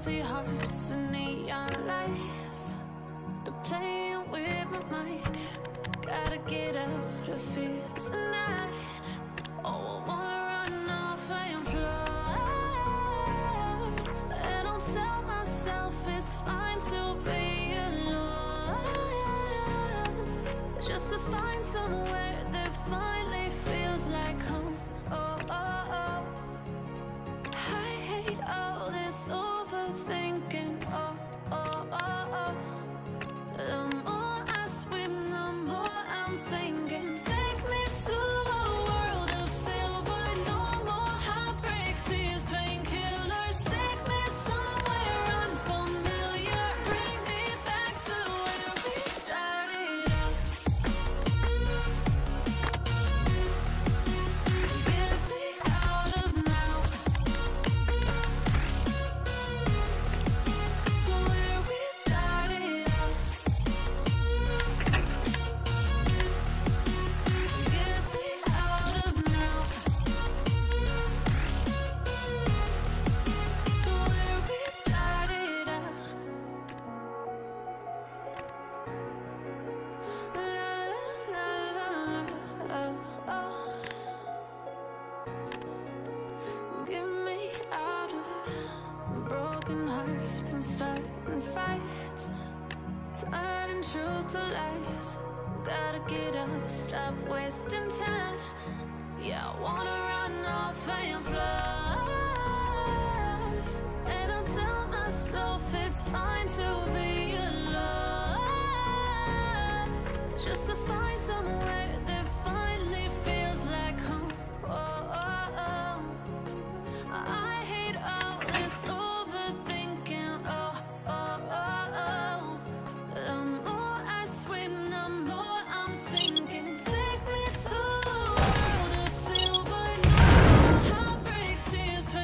empty hearts and neon lights. They're playing with my mind. Gotta get out of here tonight. Oh, I wanna run off and fly. And I'll tell myself it's fine to be alone, just to find somewhere that finally feels like home. Oh, oh, oh. I hate all this overthinking. Oh, oh, oh, oh. The more I swim, the more I'm sinking. Take me to a world of silver. No more heartbreaks, tears, painkillers. Take me somewhere unfamiliar. Bring me back to where we started out. Get me out of now. To where we started out. Get me out of now. To where we started out. La la la la, oh, oh. Get me out of broken hearts and starting fights, turning truth to lies. Gotta get up, stop wasting time. Yeah, I wanna run off and fly. And I'll tell myself it's fine to be alone, just to find somewhere that finally feels like home. Oh, oh, oh. I hate all this overthinking. Oh, oh, oh, oh. The more I swim, the more I'm sinking. Take me to a world of silver. No more heartbreaks, tears,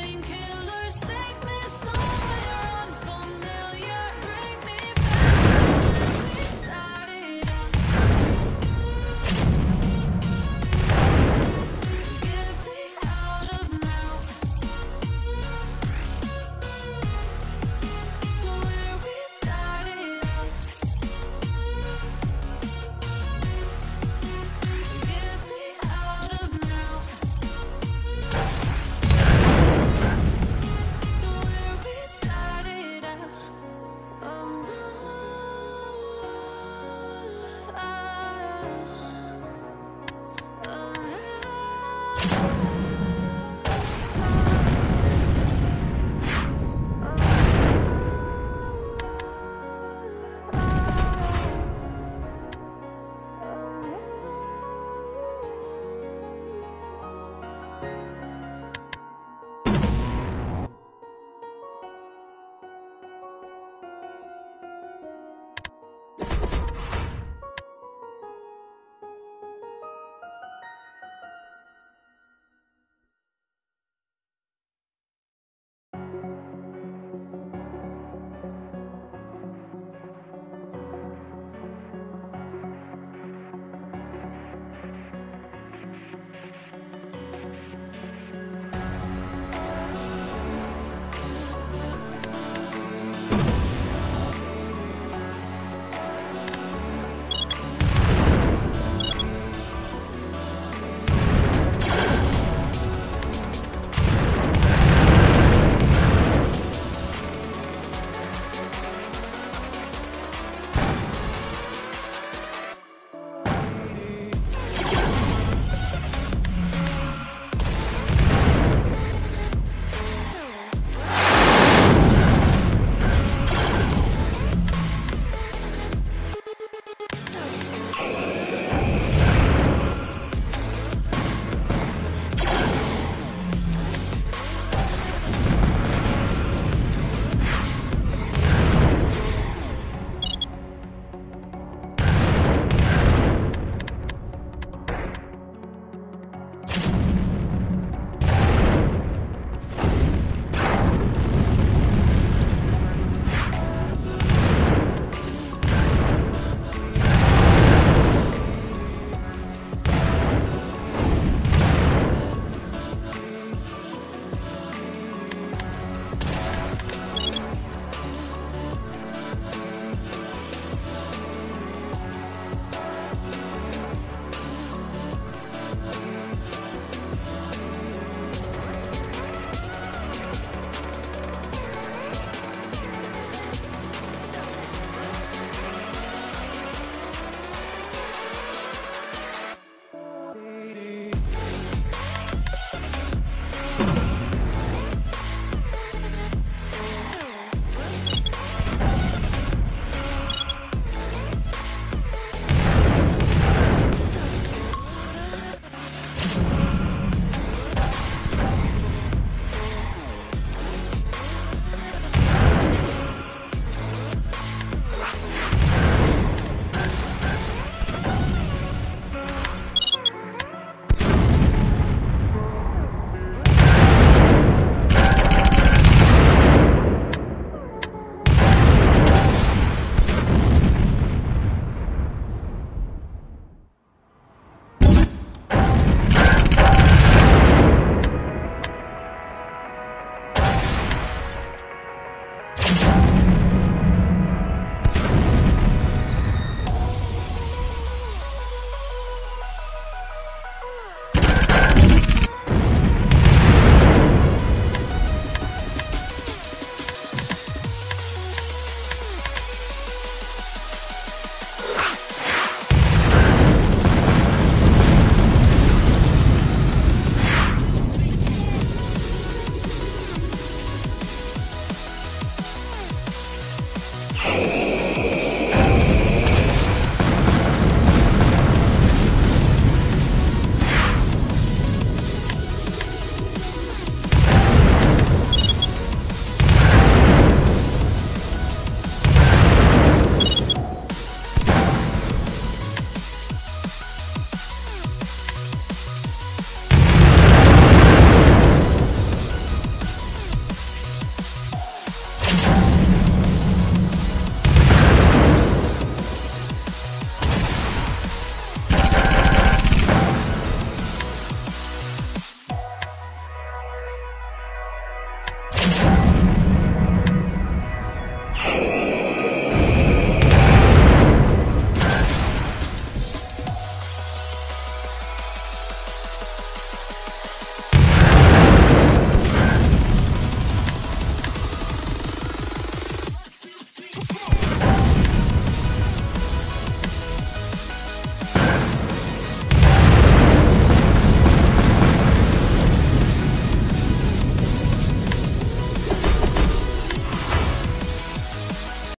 Hey.